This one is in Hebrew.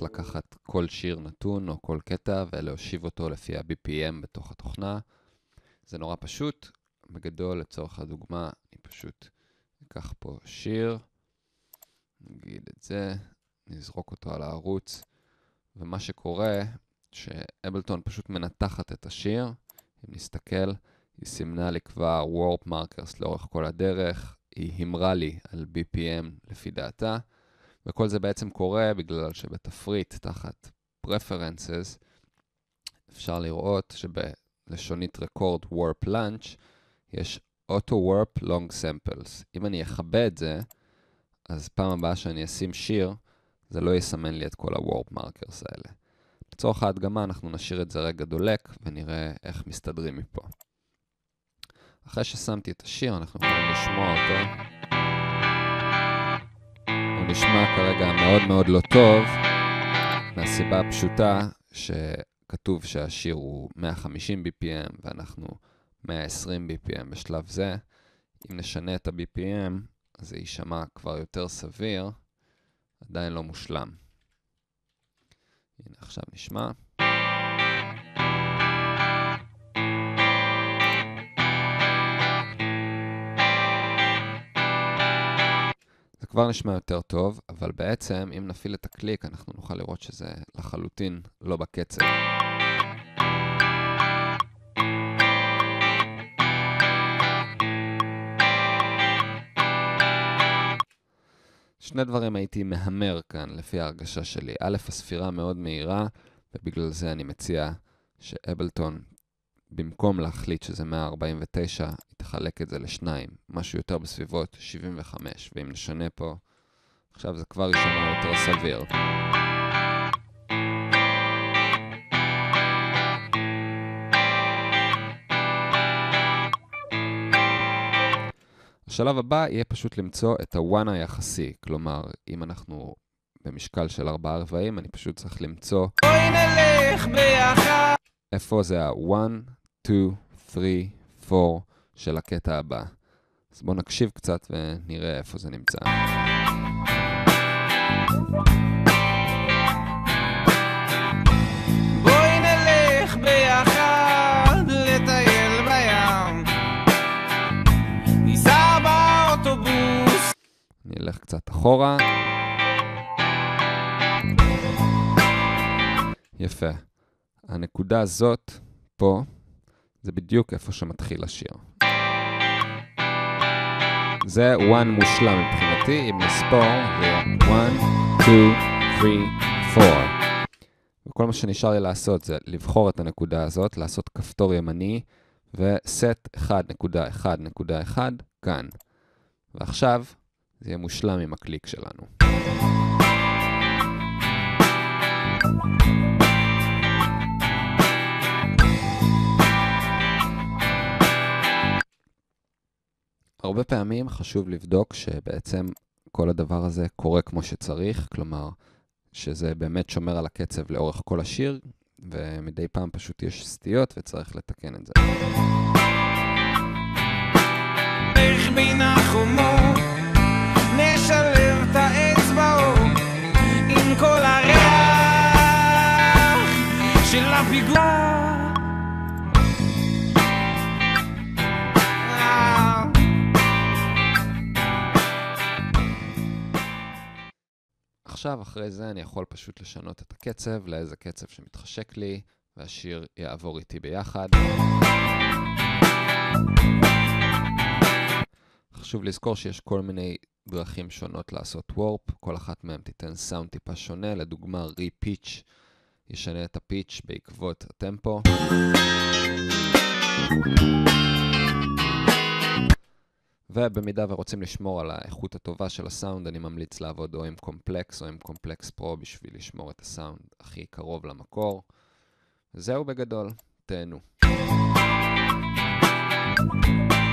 צריך לקחת כל שיר נתון או כל קטע ולהושיב אותו לפי ה-BPM בתוך התוכנה. זה נורא פשוט. בגדול, לצורך הדוגמה, אני פשוט אקח פה שיר, נגיד את זה, נזרוק אותו על הערוץ, ומה שקורה, שאבלטון פשוט מנתחת את השיר. אם נסתכל, היא סימנה לי כבר warp markers לאורך כל הדרך, היא הימרה לי על BPM לפי דעתה, וכל זה בעצם קורה בגלל שבתפריט תחת preferences אפשר לראות שבלשונית record warp launch יש auto warp long samples. אם אני אכבה את זה, אז פעם הבאה שאני אשים שיר, זה לא יסמן לי את כל ה-warp markers האלה. לצורך ההדגמה אנחנו נשאיר את זה רגע דולק ונראה איך מסתדרים מפה. אחרי ששמתי את השיר אנחנו יכולים לשמוע אותו. הוא נשמע כרגע מאוד מאוד לא טוב, מהסיבה הפשוטה שכתוב שהשיר הוא 150 BPM ואנחנו 120 BPM בשלב זה. אם נשנה את ה-BPM, אז זה יישמע כבר יותר סביר, עדיין לא מושלם. הנה עכשיו נשמע. זה כבר נשמע יותר טוב, אבל בעצם אם נפעיל את הקליק אנחנו נוכל לראות שזה לחלוטין לא בקצב. שני דברים הייתי מהמר כאן לפי ההרגשה שלי. א', הספירה מאוד מהירה, ובגלל זה אני מציע שאבלטון, במקום להחליט שזה 149, היא תחלק את זה לשניים, משהו יותר בסביבות 75, ואם נשנה פה, עכשיו זה כבר יישמע יותר סביר. השלב הבא יהיה פשוט למצוא את ה-one היחסי, כלומר, אם אנחנו במשקל של 4/4, אני פשוט צריך למצוא בואי נלך ביחד. איפה זה ה-1, 2, 3, 4 של הקטע הבא. אז בואו נקשיב קצת ונראה איפה זה נמצא. בואי נלך ביחד לטייל בים. ניסע באוטובוס. אני אלך קצת אחורה. יפה. הנקודה הזאת פה, זה בדיוק איפה שמתחיל השיר. זה one מושלם מבחינתי, אם נספור, זה 1, 2, 3, 4. וכל מה שנשאר לי לעשות זה לבחור את הנקודה הזאת, לעשות כפתור ימני, וסט 1.1.1 כאן. ועכשיו זה יהיה מושלם עם הקליק שלנו. הרבה פעמים חשוב לבדוק שבעצם כל הדבר הזה קורה כמו שצריך, כלומר שזה באמת שומר על הקצב לאורך כל השיר, ומדי פעם פשוט יש סטיות וצריך לתקן את זה. איך בין החומות נשלב את האצבעות עם כל הריח של הפיגוע. עכשיו, אחרי זה, אני יכול פשוט לשנות את הקצב לאיזה קצב שמתחשק לי, והשיר יעבור איתי ביחד. חשוב לזכור שיש כל מיני דרכים שונות לעשות וורפ, כל אחת מהן תיתן סאונד טיפה שונה, לדוגמה רי-פיץ' ישנה את הפיץ' בעקבות הטמפו. ובמידה ורוצים לשמור על האיכות הטובה של הסאונד, אני ממליץ לעבוד או עם קומפלקס או עם קומפלקס פרו בשביל לשמור את הסאונד הכי קרוב למקור. זהו בגדול, תהנו.